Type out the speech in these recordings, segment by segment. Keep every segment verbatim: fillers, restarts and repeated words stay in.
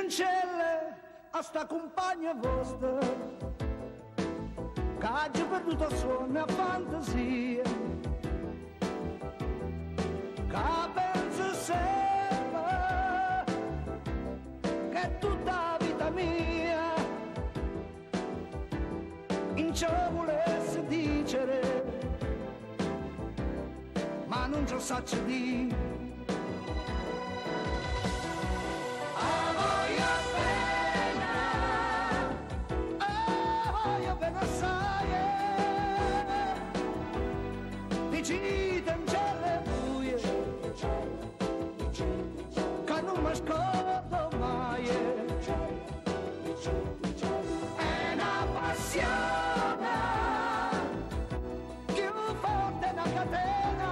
cancella a sta compagna vostra che ha già perduto il sonno e fantasia, che pensa sempre che è tutta la vita mia in ciò volesse dicere ma non ci saccio di. Vicino in celle buie che non mi scordo mai, è una passione più forte una catena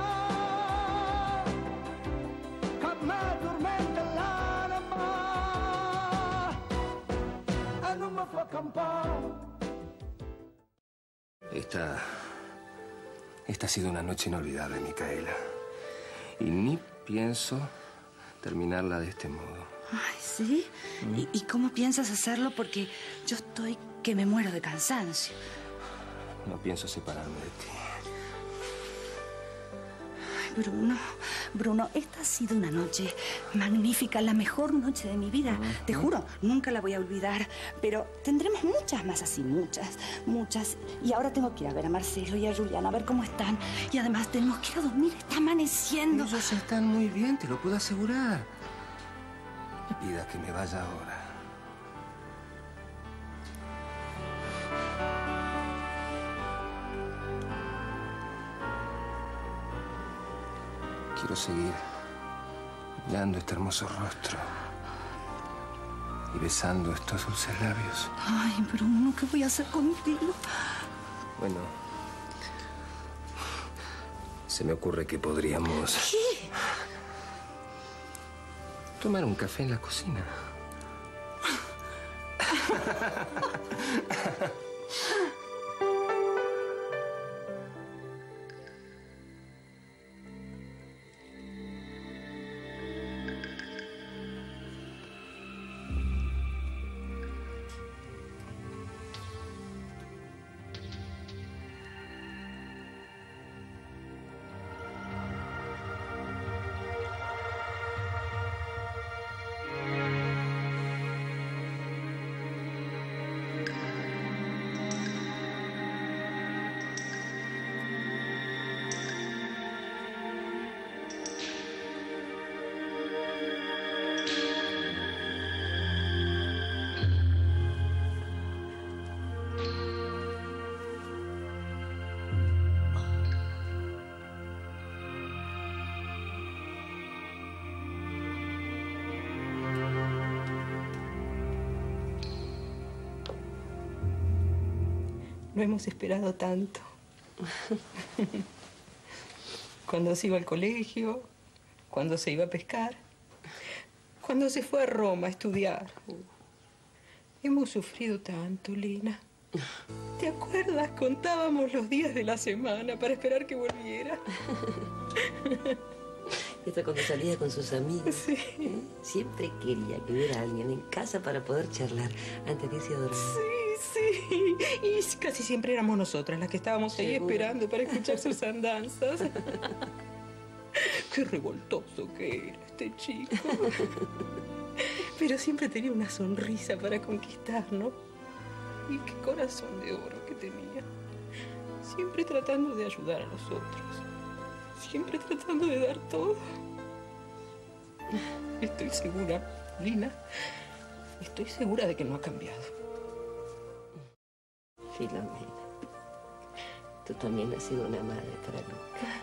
che mi tormenta l'anima e non mi fa campare. Esta... Esta ha sido una noche inolvidable, Micaela. Y ni pienso terminarla de este modo. Ay, ¿sí? ¿Mm? ¿Y, ¿Y cómo piensas hacerlo? Porque yo estoy que me muero de cansancio. No pienso separarme de ti. Ay, Bruno, Bruno, esta ha sido una noche magnífica, la mejor noche de mi vida. Uh-huh. Te juro, nunca la voy a olvidar. Pero tendremos muchas más así, muchas, muchas. Y ahora tengo que ir a ver a Marcelo y a Juliana, a ver cómo están. Y además tenemos que ir a dormir, está amaneciendo. Ellos están muy bien, te lo puedo asegurar. Me pida que me vaya ahora. Quiero seguir mirando este hermoso rostro y besando estos dulces labios. Ay, Bruno, ¿qué voy a hacer contigo? Bueno, se me ocurre que podríamos... ¿Qué? Tomar un café en la cocina. No hemos esperado tanto. Cuando se iba al colegio, cuando se iba a pescar, cuando se fue a Roma a estudiar. Hemos sufrido tanto, Lina. ¿Te acuerdas? Contábamos los días de la semana para esperar que volviera. Esto cuando salía con sus amigos. Sí. ¿Eh? Siempre quería que hubiera alguien en casa para poder charlar antes de irse a dormir. Sí, sí. Y casi siempre éramos nosotras las que estábamos ahí ¿Seguro? esperando para escuchar sus andanzas. Qué revoltoso que era este chico. Pero siempre tenía una sonrisa para conquistarnos. Y qué corazón de oro que tenía. Siempre tratando de ayudar a los otros. Siempre tratando de dar todo. Estoy segura, Lina, estoy segura de que no ha cambiado. Filomena, tú también has sido una madre para Luca.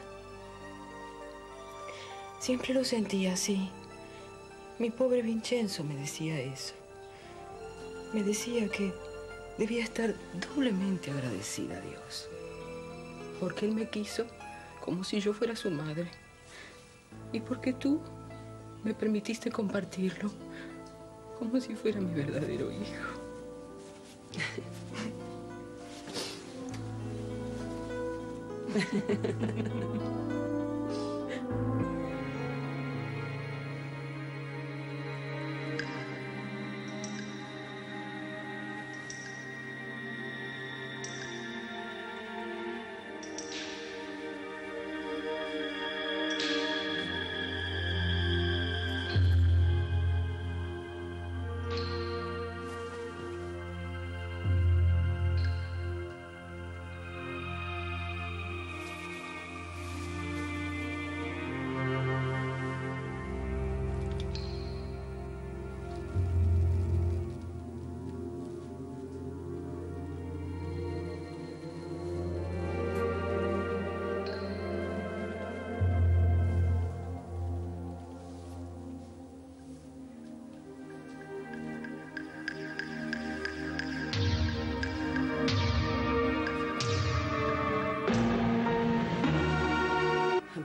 Siempre lo sentía así. Mi pobre Vincenzo me decía eso. Me decía que debía estar doblemente agradecida a Dios. Porque Él me quiso como si yo fuera su madre. Y porque tú me permitiste compartirlo como si fuera mi verdadero hijo.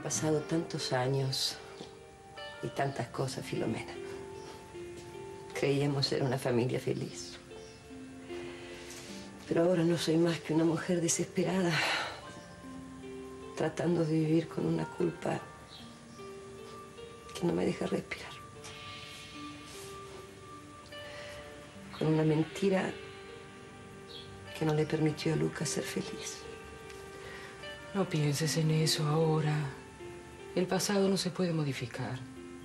pasado tantos años y tantas cosas, Filomena. Creíamos ser una familia feliz. Pero ahora no soy más que una mujer desesperada, tratando de vivir con una culpa que no me deja respirar. Con una mentira que no le permitió a Lucas ser feliz. No pienses en eso ahora. El pasado no se puede modificar.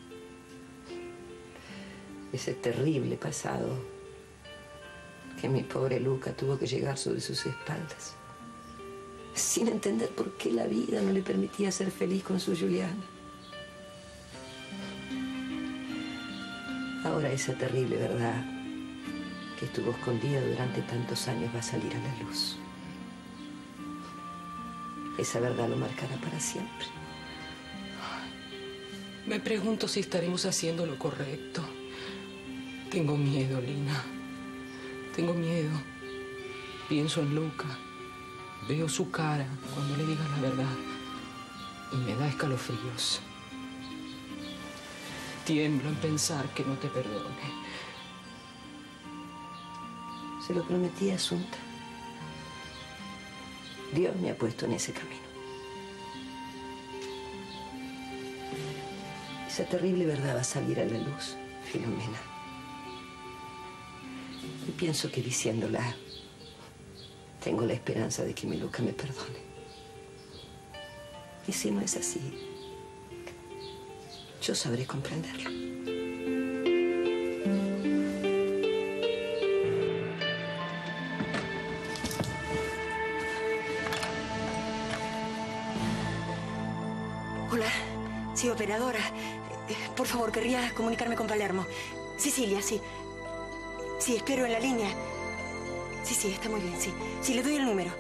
Ese terrible pasado que mi pobre Luca tuvo que llegar sobre sus espaldas, sin entender por qué la vida no le permitía ser feliz con su Juliana. Ahora esa terrible verdad que estuvo escondida durante tantos años va a salir a la luz. Esa verdad lo marcará para siempre. Me pregunto si estaremos haciendo lo correcto. Tengo miedo, Lina. Tengo miedo. Pienso en Luca. Veo su cara cuando le digas la verdad. Y me da escalofríos. Tiemblo en pensar que no te perdone. Se lo prometí a Asunta. Dios me ha puesto en ese camino. Esa terrible verdad va a salir a la luz, Filomena. Y pienso que diciéndola, tengo la esperanza de que mi Luca me perdone. Y si no es así, yo sabré comprenderlo. Hola, sí, operadora. Eh, Por favor, querría comunicarme con Palermo. Sicilia, sí. Sí, espero en la línea. Sí, sí, está muy bien, sí. Sí, le doy el número.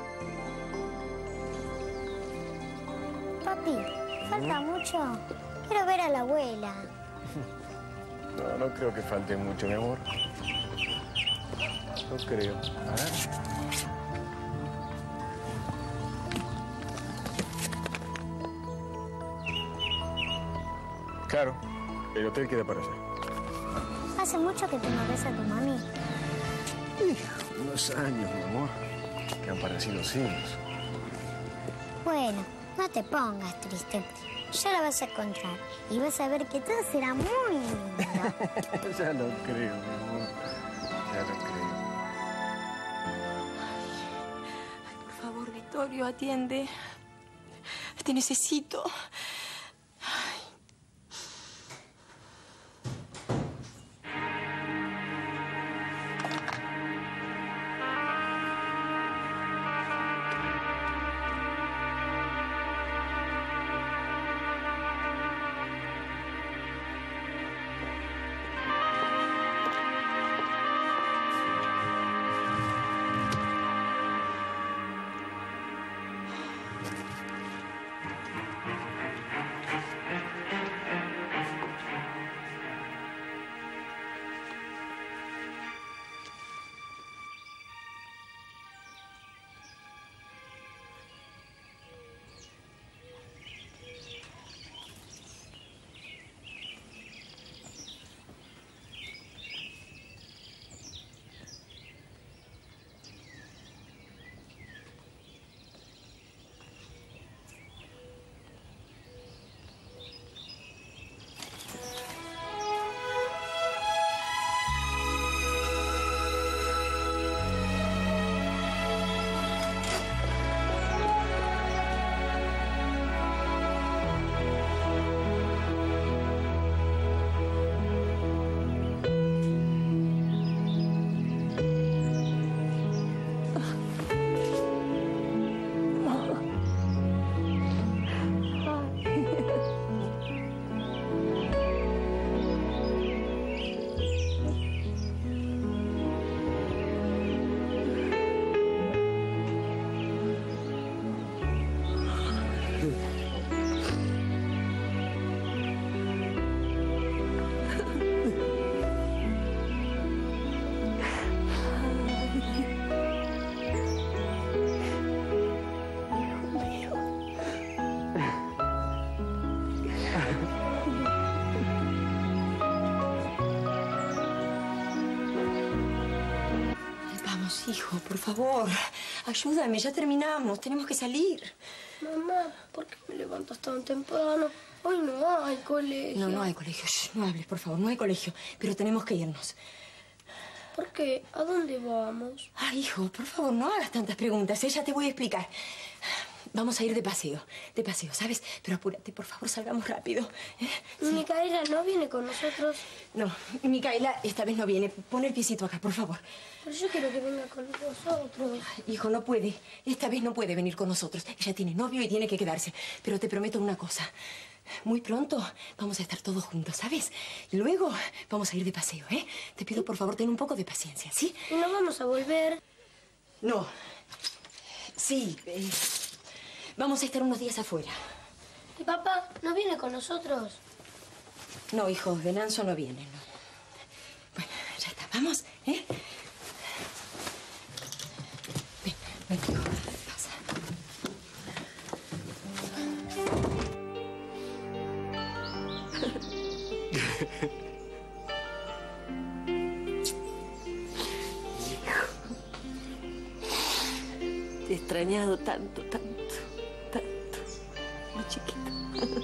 Papi, ¿falta mucho? Quiero ver a la abuela. No, no creo que falte mucho, mi amor. No creo. A ver. Claro, el hotel queda para allá. ¿Hace mucho que tú no ves a tu mami? Unos años, mi amor, que han parecido siglos. Bueno, no te pongas triste. Ya la vas a encontrar y vas a ver que todo será muy lindo. Ya lo creo, mi amor. Ya lo creo. Ay, por favor, Vittorio, atiende. Te necesito. hijo, por favor. Ayúdame, ya terminamos. Tenemos que salir. Mamá, ¿por qué me levantas tan temprano? Hoy no hay colegio. No, no hay colegio. Shh, no hables, por favor. No hay colegio. Pero tenemos que irnos. ¿Por qué? ¿A dónde vamos? Ay, hijo, por favor, no hagas tantas preguntas. ¿eh? Ya te voy a explicar. Vamos a ir de paseo. De paseo, ¿sabes? Pero apúrate, por favor, salgamos rápido. ¿eh? Sí. ¿Micaela no viene con nosotros? No, Micaela esta vez no viene. Pon el piecito acá, por favor. Pero yo quiero que venga con nosotros. Hijo, no puede. Esta vez no puede venir con nosotros. Ella tiene novio y tiene que quedarse. Pero te prometo una cosa. Muy pronto vamos a estar todos juntos, ¿sabes? Y luego vamos a ir de paseo, ¿eh? Te pido, por favor, ten un poco de paciencia, ¿sí? ¿Y no vamos a volver? No. Sí, eh, vamos a estar unos días afuera. ¿Y papá no viene con nosotros? No, hijo, Venancio no viene, no. Bueno, ya está. Vamos, ¿eh? Ven, ven, hijo. Pasa. Te he extrañado tanto, tanto, tanto, mi chiquito.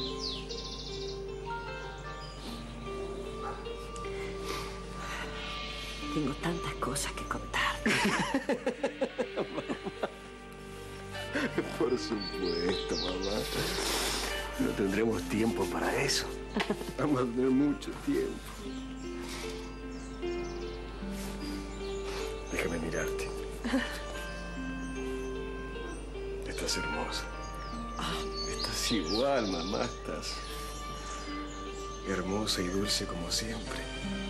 Tengo tantas cosas que contarte. Por supuesto, mamá. No tendremos tiempo para eso. Vamos a tener mucho tiempo. Déjame mirarte. Estás hermosa. Estás igual, mamá. Estás hermosa y dulce como siempre.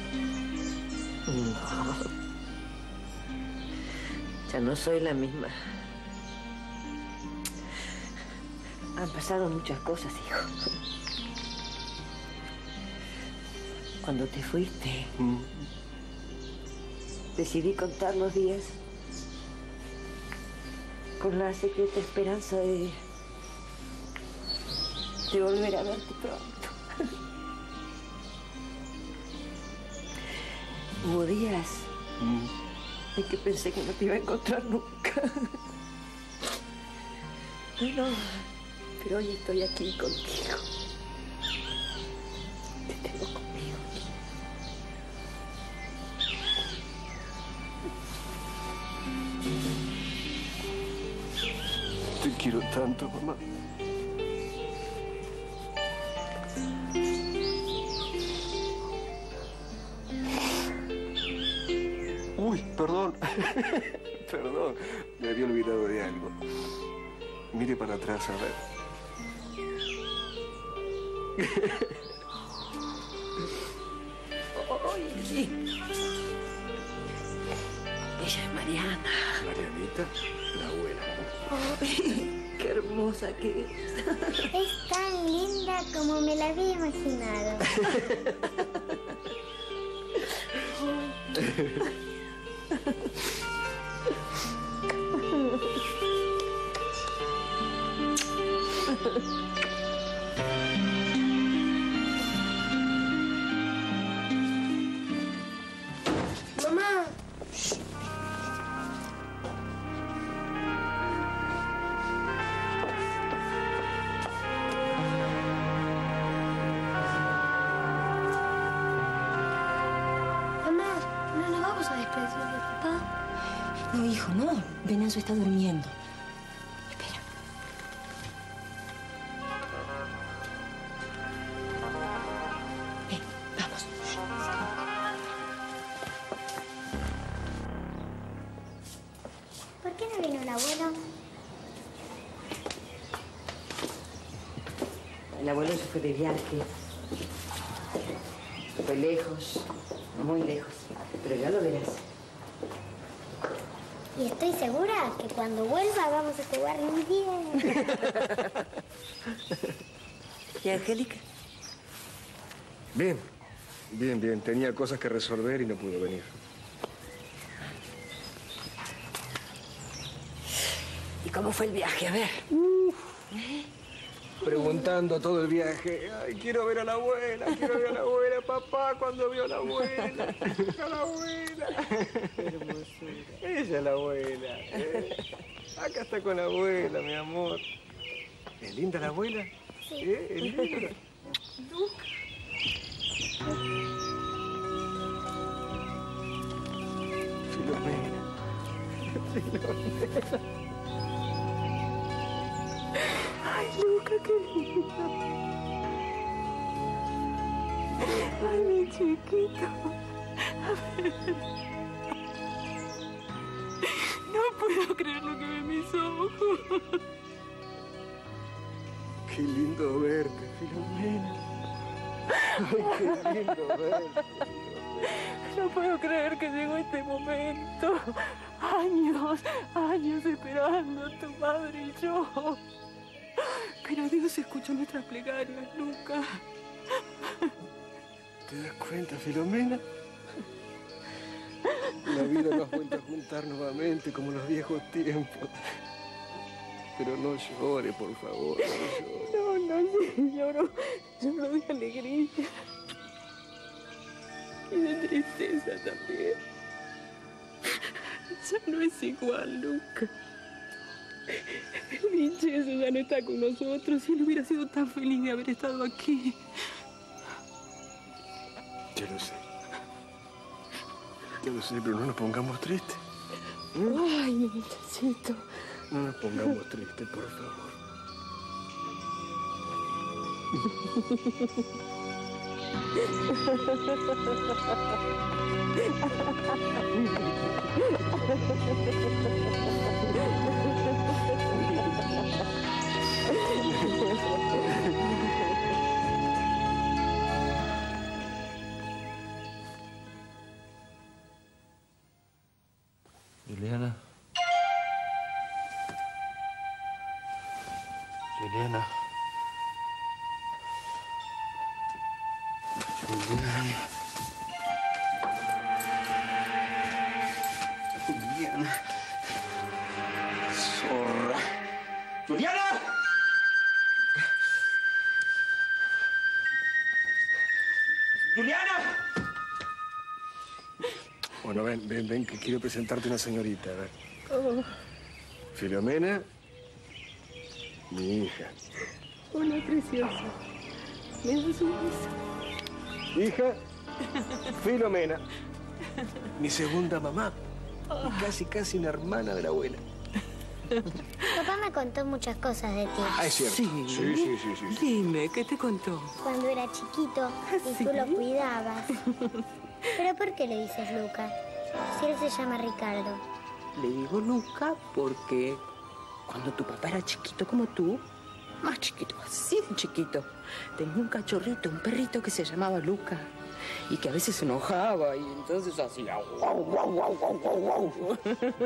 No. Ya no soy la misma. Han pasado muchas cosas, hijo. Cuando te fuiste, mm. decidí contar los días con la secreta esperanza de, de volver a verte pronto. Hubo días mm. en que pensé que no te iba a encontrar nunca. Bueno, pero hoy estoy aquí contigo. Te tengo conmigo. Te quiero tanto, mamá. Uy, perdón. Perdón, me había olvidado de algo. Mire para atrás, a ver. Ay, sí. Ella es Mariana. Marianita, la abuela. Ay, qué hermosa que es. Es tan linda como me la había imaginado. Mamá. Mamá, ¿no nos vamos a despedir de papá? No, hijo, no. Venancio está durmiendo. Espera. Ven, vamos. ¿Por qué no vino el abuelo? El abuelo se fue de viaje. Se fue lejos, muy lejos. Pero ya lo verás. Y estoy segura que cuando vuelva vamos a jugar muy bien. ¿Y Angélica? Bien, bien, bien. Tenía cosas que resolver y no pudo venir. ¿Y cómo fue el viaje? A ver. Uh, preguntando todo el viaje. Ay, quiero ver a la abuela, quiero ver a la abuela, papá, cuando veo a la abuela. A la abuela. Hermosura. Ella es la abuela. ¿eh? Acá está con la abuela, mi amor. ¿Es linda la abuela? Sí. ¿Eh? ¿Es linda? Luca. Filomena. Filomena. Ay, Luca, qué lindo. Ay, mi chiquito. A ver. No puedo creer lo que ven mis ojos. Qué lindo verte, Filomena. Ay, qué lindo verte. No puedo creer que llegó este momento. Años, años esperando a tu madre y yo. Pero Dios escuchó nuestras plegarias, Luca. ¿Te das cuenta, Filomena? La vida nos ha vuelto a juntar nuevamente como en los viejos tiempos. Pero no llore, por favor, no llore. No, no, sí, lloro. Lloro de alegría. Y de tristeza también. Ya no es igual, Luca. El Vincenzo ya no está con nosotros y él hubiera sido tan feliz de haber estado aquí. Ya lo sé. Ya lo sé, pero no nos pongamos tristes. Ay, mi muchachito. No nos pongamos tristes, por favor. Juliana. Juliana. Juliana. Juliana. Zorra. ¡Juliana! ¡Juliana! Bueno, ven, ven, ven, que quiero presentarte una señorita. A ver. Oh, Filomena, mi hija. hola, preciosa. ¿Me das un beso? Hija, Filomena, mi segunda mamá. Y casi, casi una hermana de la abuela. Papá me contó muchas cosas de ti. Ah, es cierto. Sí. Sí, sí, sí, sí. sí. Dime, ¿qué te contó? Cuando era chiquito y ¿Sí? tú lo cuidabas. ¿Pero por qué le dices Luca? Si él se llama Ricardo. Le digo Luca porque cuando tu papá era chiquito como tú, más chiquito, así de chiquito, tenía un cachorrito, un perrito que se llamaba Luca y que a veces se enojaba y entonces hacía guau, guau, guau, guau, guau, guau.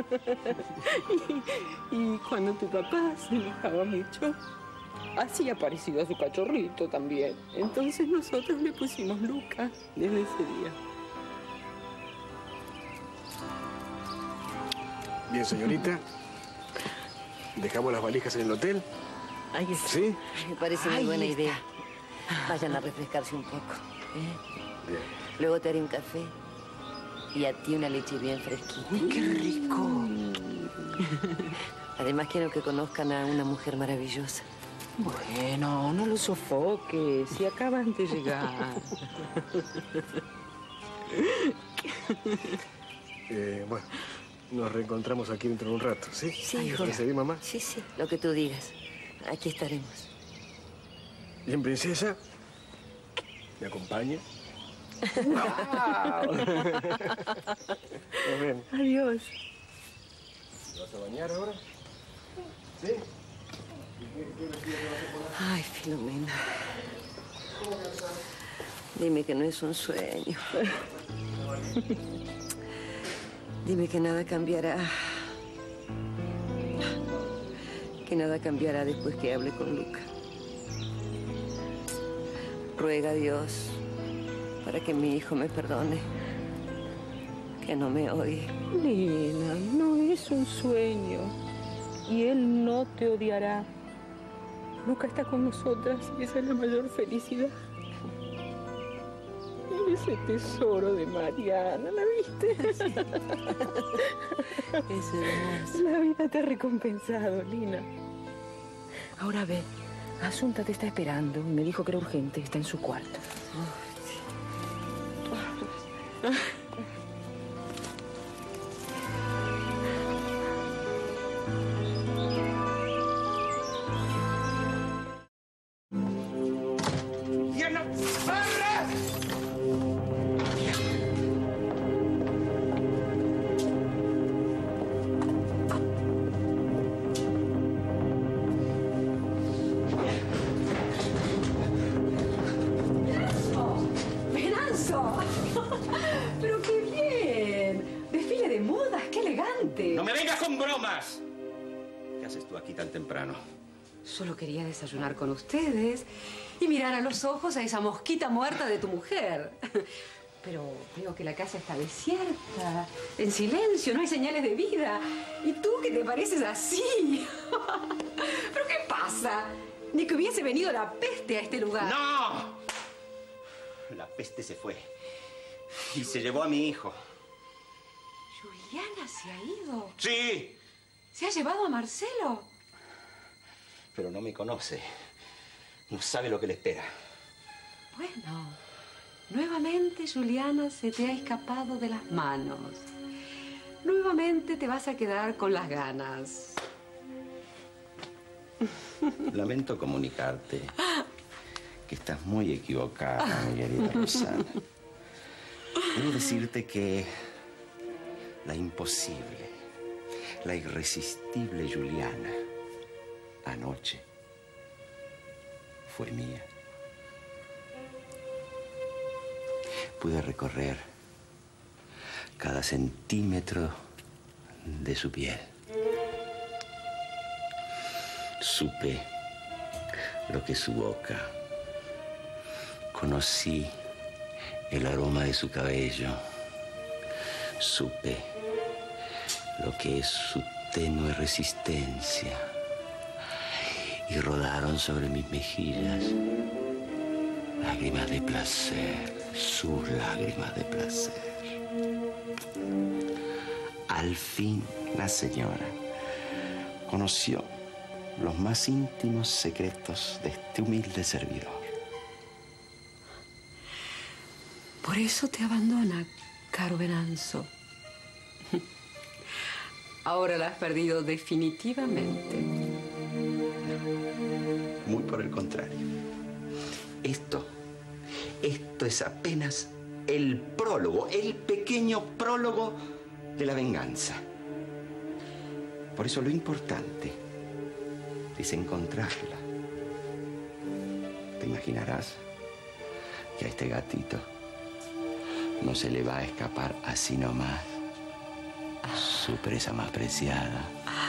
y, y cuando tu papá se enojaba mucho, hacía parecido a su cachorrito también. Entonces nosotros le pusimos Luca desde ese día. Bien, señorita. ¿Dejamos las valijas en el hotel? Ahí está. ¿Sí? Me parece muy Ahí buena está. idea. Vayan a refrescarse un poco. ¿eh? Bien. Luego te haré un café y a ti una leche bien fresquita. ¡Qué rico! Además quiero que conozcan a una mujer maravillosa. Bueno, no lo sofoques, si acaban de llegar. Eh, bueno, nos reencontramos aquí dentro de un rato, ¿sí? Sí, ¿Te hijo. parece bien, mamá? Sí, sí, lo que tú digas. Aquí estaremos. Bien, princesa. ¿Me acompaña? Muy bien. Adiós. ¿Te vas a bañar ahora? ¿Sí? Ay, Filomena. Dime que no es un sueño. Dime que nada cambiará. Que nada cambiará después que hable con Luca. Ruega a Dios para que mi hijo me perdone. Que no me odie. Nena, no es un sueño. Y él no te odiará. Luca está con nosotras y esa es la mayor felicidad. Y ese tesoro de Mariana, ¿la viste? Sí. Es hermoso. La vida te ha recompensado, Lina. Ahora ve, Asunta te está esperando y me dijo que era urgente, está en su cuarto. ¡Diana Parra! ¡Venanzo! ¡Pero qué bien! Desfile de modas, qué elegante. ¡No me vengas con bromas! ¿Qué haces tú aquí tan temprano? Solo quería desayunar con ustedes y mirar a los ojos a esa mosquita muerta de tu mujer. Pero veo que la casa está desierta, en silencio, no hay señales de vida. ¿Y tú que te pareces así? ¿Pero qué pasa? Ni que hubiese venido la peste a este lugar. ¡No! La peste se fue y se llevó a mi hijo. Juliana se ha ido. ¡Sí! ¿Se ha llevado a Marcelo? Pero no me conoce. No sabe lo que le espera. Bueno, nuevamente Juliana se te ha escapado de las manos. Nuevamente te vas a quedar con las ganas. Lamento comunicarte que estás muy equivocada, mi querida Rosana. Debo decirte que la imposible, la irresistible Juliana, anoche, fue mía. Pude recorrer cada centímetro de su piel. Supe lo que es su boca. Conocí el aroma de su cabello. Supe lo que es su tenue resistencia. Y rodaron sobre mis mejillas lágrimas de placer, sus lágrimas de placer. Al fin, la señora conoció los más íntimos secretos de este humilde servidor. Por eso te abandona, caro Venanzo. Ahora la has perdido definitivamente. Muy por el contrario. Esto, esto es apenas el prólogo, el pequeño prólogo de la venganza. Por eso lo importante es encontrarla. Te imaginarás que a este gatito no se le va a escapar así nomás su presa más preciada.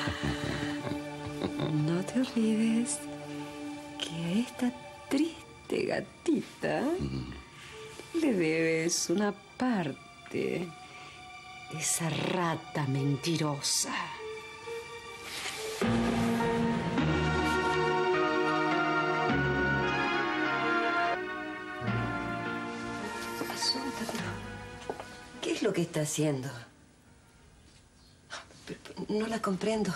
No te olvides que a esta triste gatita le debes una parte de esa rata mentirosa. Asunta, pero ¿qué es lo que está haciendo? Pero, pero, no la comprendo.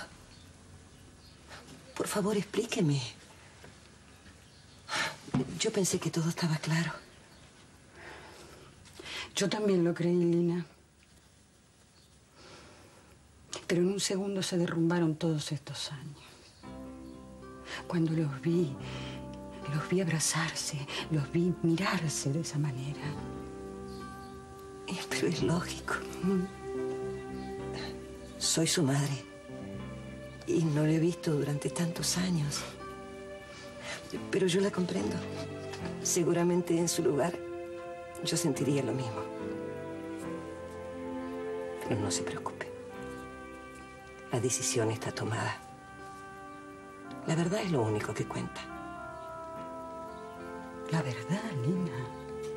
Por favor, explíqueme. Yo pensé que todo estaba claro. Yo también lo creí, Lina. Pero en un segundo se derrumbaron todos estos años. Cuando los vi, los vi abrazarse, los vi mirarse de esa manera. Pero es lógico. Soy su madre. Y no la he visto durante tantos años. Pero yo la comprendo. Seguramente en su lugar yo sentiría lo mismo. Pero no se preocupe. La decisión está tomada. La verdad es lo único que cuenta. La verdad, Lina.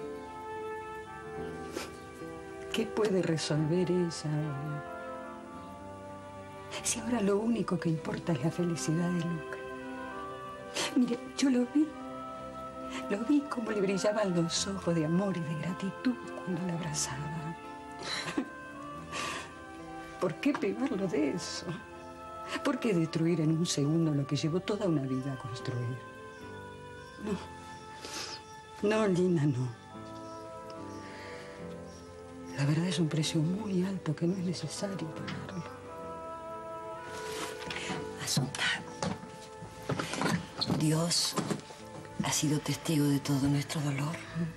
¿Qué puede resolver ella ahora? Si ahora lo único que importa es la felicidad de Luca. Mire, yo lo vi. Lo vi como le brillaban los ojos de amor y de gratitud cuando la abrazaba. ¿Por qué privarlo de eso? ¿Por qué destruir en un segundo lo que llevó toda una vida a construir? No. No, Lina, no. La verdad es un precio muy alto que no es necesario pagarlo. Asunta, Dios ha sido testigo de todo nuestro dolor.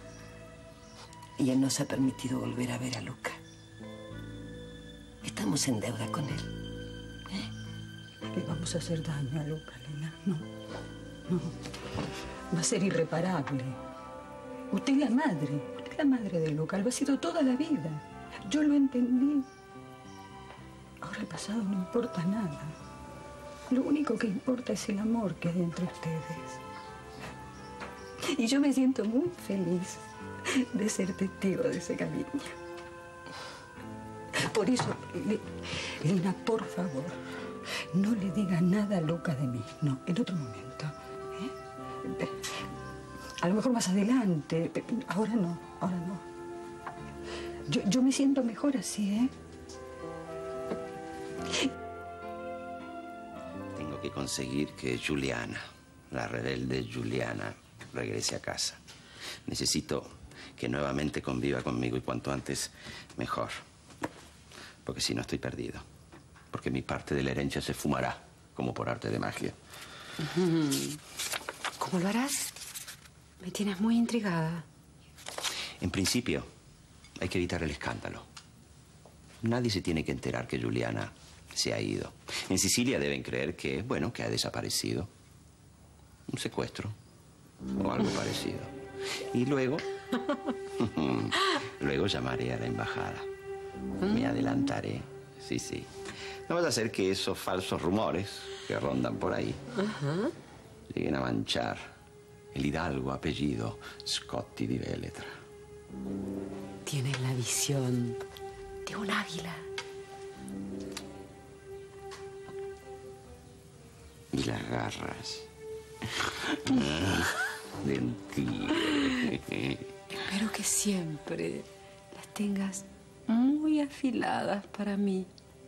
Y Él nos ha permitido volver a ver a Luca. Estamos en deuda con Él. ¿Eh? Le vamos a hacer daño a Luca, Lina. No, no. Va a ser irreparable. Usted es la madre. Usted es la madre de Luca. Lo ha sido toda la vida. Yo lo entendí. Ahora el pasado no importa nada. Lo único que importa es el amor que hay entre ustedes. Y yo me siento muy feliz de ser testigo de ese cariño. Por eso, Lina, por favor, no le diga nada a Luca de mí. No, en otro momento. ¿Eh? A lo mejor más adelante. Ahora no, ahora no. Yo, yo me siento mejor así, ¿eh? Tengo que conseguir que Juliana, la rebelde Juliana, regrese a casa. Necesito que nuevamente conviva conmigo y cuanto antes mejor. Porque si no estoy perdido. Porque mi parte de la herencia se fumará, como por arte de magia. ¿Cómo lo harás? Me tienes muy intrigada. En principio, hay que evitar el escándalo. Nadie se tiene que enterar que Juliana se ha ido. En Sicilia deben creer que, bueno, que ha desaparecido. Un secuestro o algo parecido. Y luego, luego llamaré a la embajada. Me adelantaré, sí, sí. No vaya a ser que esos falsos rumores que rondan por ahí uh-huh. lleguen a manchar el hidalgo apellido Scotti di Veletra. Tienes la visión de un águila. Y las garras de un tigre. Espero que siempre las tengas muy afiladas para mí.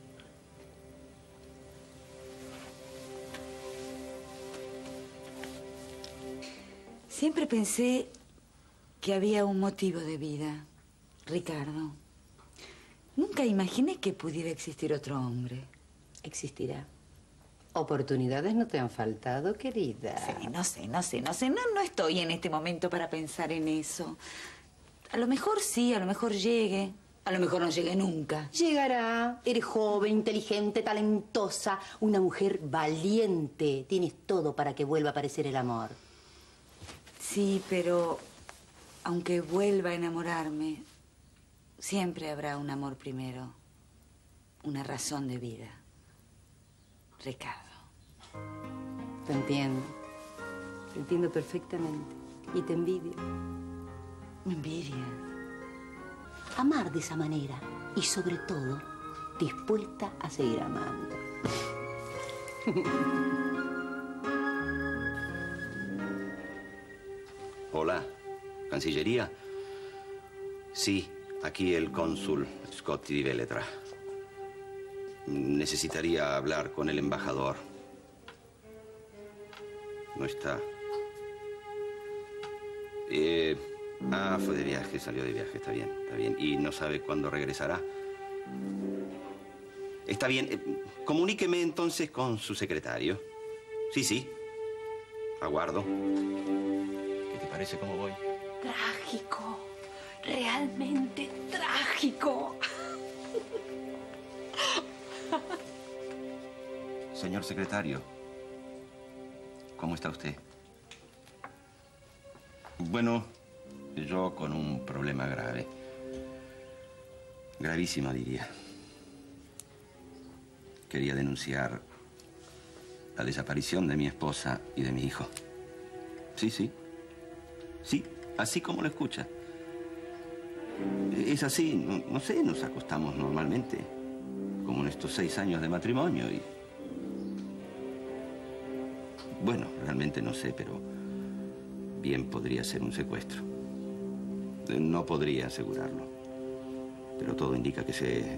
Siempre pensé que había un motivo de vida, Ricardo. Nunca imaginé que pudiera existir otro hombre. Existirá. Oportunidades no te han faltado, querida. Sí, no sé, no sé, no sé. No, no estoy en este momento para pensar en eso. A lo mejor sí, a lo mejor llegue. A lo mejor no llegue nunca. Llegará. Eres joven, inteligente, talentosa. Una mujer valiente. Tienes todo para que vuelva a aparecer el amor. Sí, pero aunque vuelva a enamorarme, siempre habrá un amor primero. Una razón de vida. Ricardo. Te entiendo. Te entiendo perfectamente. Y te envidio. ¿Me envidia? Amar de esa manera. Y sobre todo, dispuesta a seguir amando. Hola, ¿Cancillería? Sí, aquí el cónsul Scotti di Veletra. Necesitaría hablar con el embajador. No está. Eh, ah, fue de viaje, salió de viaje, está bien, está bien. ¿Y no sabe cuándo regresará? Está bien, eh, comuníqueme entonces con su secretario. Sí, sí, aguardo. ¿Qué te parece cómo voy? Trágico, realmente trágico. Señor secretario, ¿cómo está usted? Bueno, yo con un problema grave. Gravísimo, diría. Quería denunciar la desaparición de mi esposa y de mi hijo. Sí, sí. Sí, así como lo escucha. Es así, no, no sé, nos acostamos normalmente, como en estos seis años de matrimonio y... Bueno, realmente no sé, pero bien podría ser un secuestro. No podría asegurarlo, pero todo indica que se...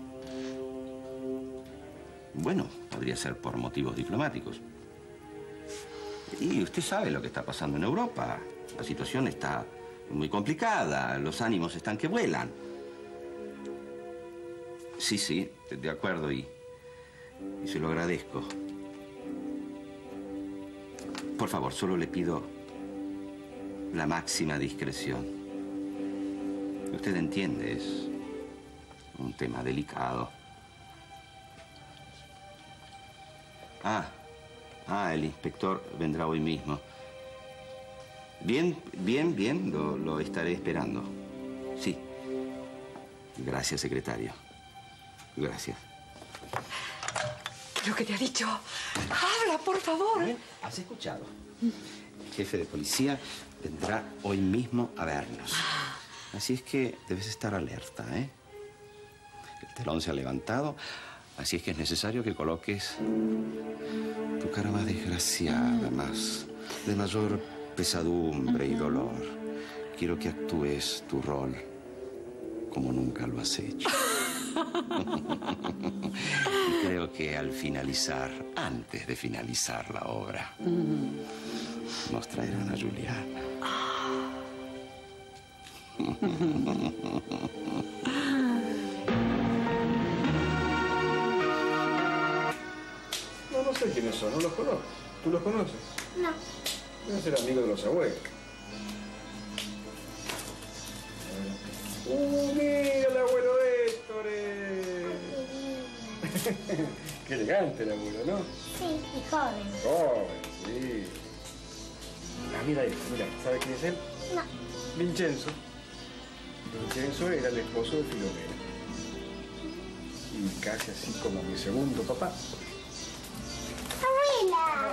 Bueno, podría ser por motivos diplomáticos. Y usted sabe lo que está pasando en Europa. La situación está muy complicada, los ánimos están que vuelan. Sí, sí, de acuerdo, y, y se lo agradezco. Por favor, solo le pido la máxima discreción. Usted entiende, es un tema delicado. Ah, ah, el inspector vendrá hoy mismo. Bien, bien, bien, lo, lo estaré esperando. Sí. Gracias, secretario. Gracias. ¿Lo que te ha dicho? Habla, por favor. Bien, ¿has escuchado? El jefe de policía vendrá hoy mismo a vernos. Así es que debes estar alerta, ¿eh? El telón se ha levantado, así es que es necesario que coloques tu cara más desgraciada, más de mayor pesadumbre y dolor. Quiero que actúes tu rol como nunca lo has hecho. Y creo que al finalizar, antes de finalizar la obra, nos traerán a Juliana. No, no sé quiénes son, no los conozco. ¿Tú los conoces? No. Deben ser amigos de los abuelos. ¡Uh, mira el abuelo Héctor! Qué elegante el abuelo, ¿no? Sí, y joven. Joven, sí. Ah, mira esto, mira. ¿Sabes quién es él? No. Vincenzo. Vincenzo era el esposo de Filomena. Y casi así como mi segundo papá. ¡Abuela!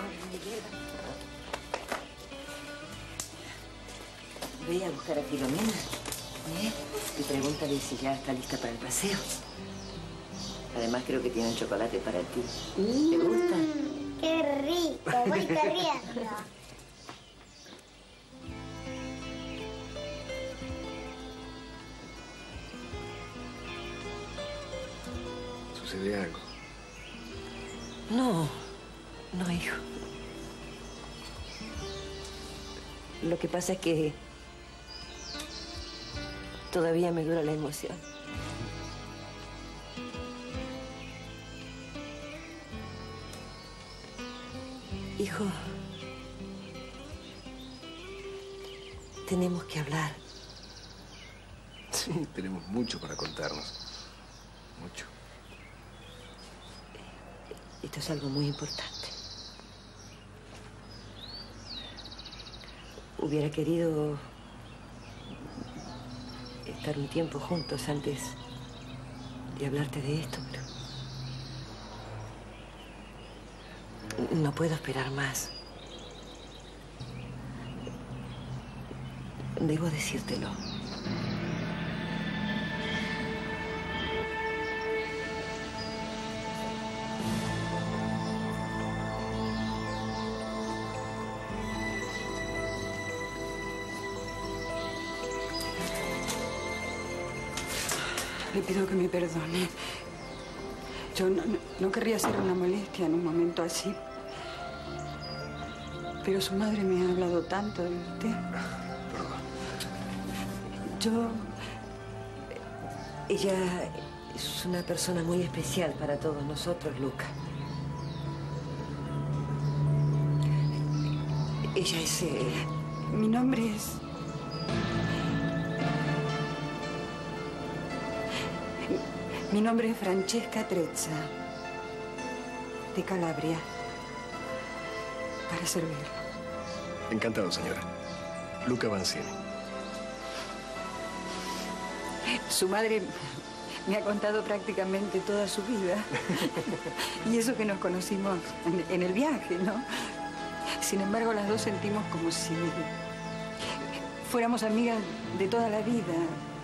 Ve a buscar a Filomena, ¿eh? Y pregúntale si ya está lista para el paseo. Además, creo que tiene un chocolate para ti. ¿Te gusta? Mm, ¡Qué rico! Voy corriendo. ¿Sucede algo? No, no, hijo. Lo que pasa es que todavía me dura la emoción. Hijo, tenemos que hablar. Sí, tenemos mucho para contarnos. Mucho. Esto es algo muy importante. Hubiera querido estar un tiempo juntos antes de hablarte de esto, pero no puedo esperar más. Debo decírtelo. Le pido que me perdone. Yo no, no, no querría hacer una molestia en un momento así. Pero su madre me ha hablado tanto de usted. Yo... Ella es una persona muy especial para todos nosotros, Luca. Ella es... Eh... Mi nombre es... Mi nombre es Francesca Trezza, de Calabria, para servirla. Encantado, señora. Luca Vanzini. Su madre me ha contado prácticamente toda su vida. Y eso que nos conocimos en, en el viaje, ¿no? Sin embargo, las dos sentimos como si fuéramos amigas de toda la vida.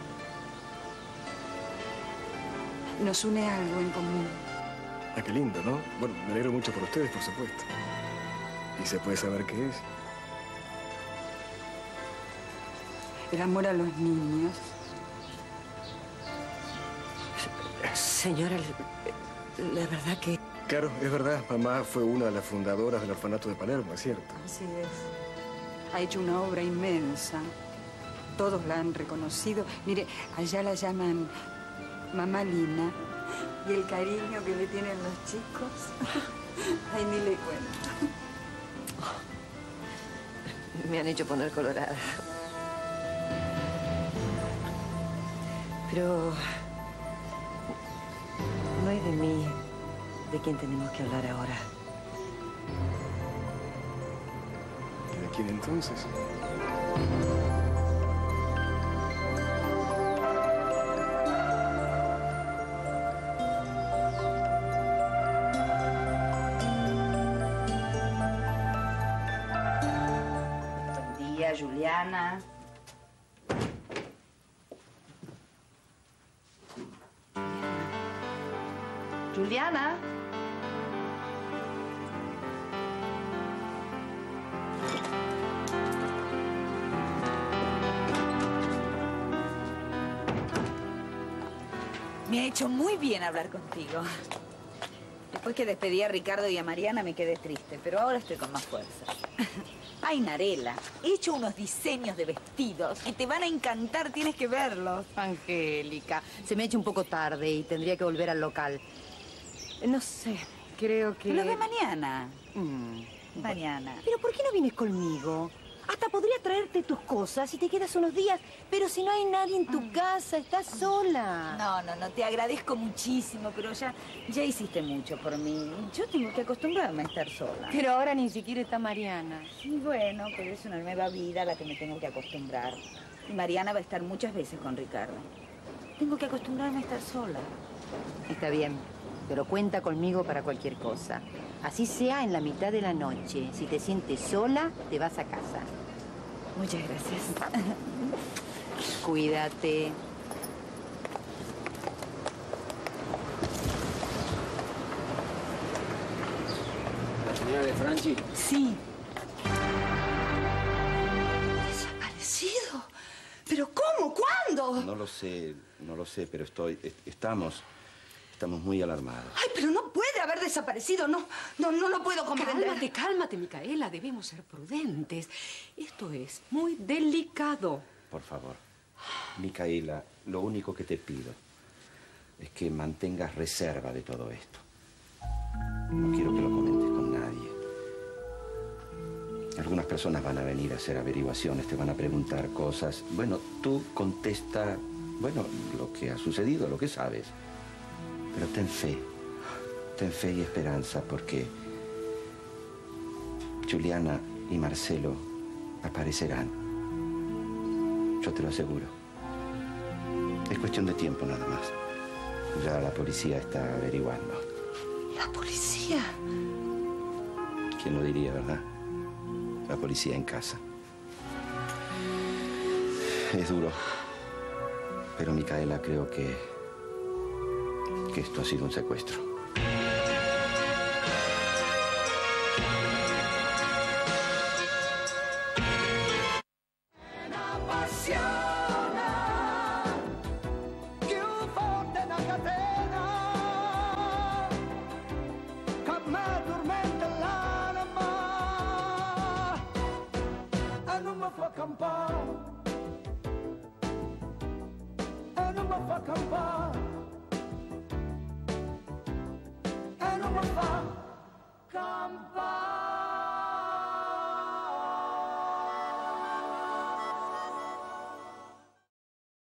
Nos une algo en común. Ah, qué lindo, ¿no? Bueno, me alegro mucho por ustedes, por supuesto. ¿Y se puede saber qué es? El amor a los niños. Señora, la verdad que... Claro, es verdad. Mamá fue una de las fundadoras del orfanato de Palermo, es cierto. Así es. Ha hecho una obra inmensa. Todos la han reconocido. Mire, allá la llaman Mamá Lina. Y el cariño que le tienen los chicos, ay, ni le cuento. Me han hecho poner colorada. Pero... no es de mí de quién tenemos que hablar ahora. ¿De quién entonces? Buen día, Juliana. Juliana. Me ha hecho muy bien hablar contigo. Después que despedí a Ricardo y a Mariana me quedé triste, pero ahora estoy con más fuerza. Ay, Narela, he hecho unos diseños de vestidos que te van a encantar, tienes que verlos. Angélica, se me ha hecho un poco tarde y tendría que volver al local. No sé, creo que... Los de mañana. Mm, Mañana. Pero ¿por qué no vienes conmigo? Hasta podría traerte tus cosas y te quedas unos días, pero si no hay nadie en tu casa, estás sola. No, no, no, te agradezco muchísimo, pero ya, ya hiciste mucho por mí. Yo tengo que acostumbrarme a estar sola. Pero ahora ni siquiera está Mariana. Y bueno, pero es una nueva vida a la que me tengo que acostumbrar. Y Mariana va a estar muchas veces con Ricardo. Tengo que acostumbrarme a estar sola. Está bien, pero cuenta conmigo para cualquier cosa. Así sea en la mitad de la noche. Si te sientes sola, te vas a casa. Muchas gracias. Cuídate. ¿La señora de Franchi? Sí. ¿Desaparecido? ¿Pero cómo? ¿Cuándo? No lo sé, no lo sé, pero estoy... est- estamos... estamos muy alarmados. Ay, pero no puede haber desaparecido. No, no, no lo puedo comprender. Cálmate, cálmate, Micaela. Debemos ser prudentes. Esto es muy delicado. Por favor. Micaela, lo único que te pido es que mantengas reserva de todo esto. No quiero que lo comentes con nadie. Algunas personas van a venir a hacer averiguaciones, te van a preguntar cosas. Bueno, tú contesta, bueno, lo que ha sucedido, lo que sabes. Pero ten fe, ten fe y esperanza, porque Juliana y Marcelo aparecerán. Yo te lo aseguro. Es cuestión de tiempo nada más. Ya la policía está averiguando. ¿La policía? ¿Quién lo diría, verdad? La policía en casa. Es duro. Pero, Micaela, creo que... que esto ha sido un secuestro. Campa